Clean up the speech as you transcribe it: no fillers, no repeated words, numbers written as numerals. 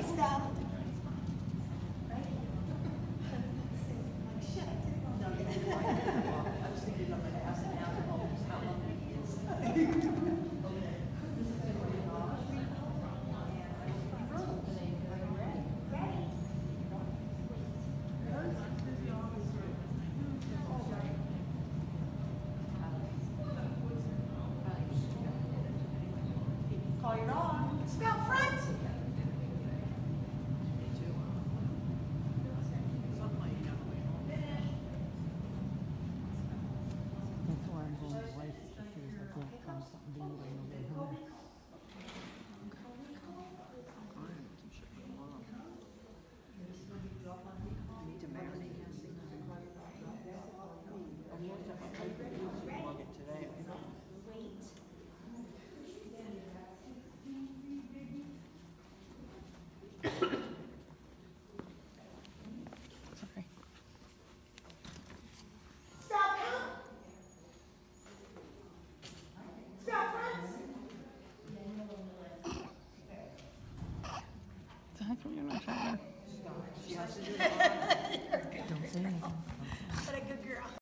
Call your dog. Spout front. That's why I'm going to license to see if I can't find something to do with over here. Need to marinate this thing. I'm going to have a paper log it today. Sorry. Spout out. Spout front. So how come you're not trying to? She has to do it. Don't say anything.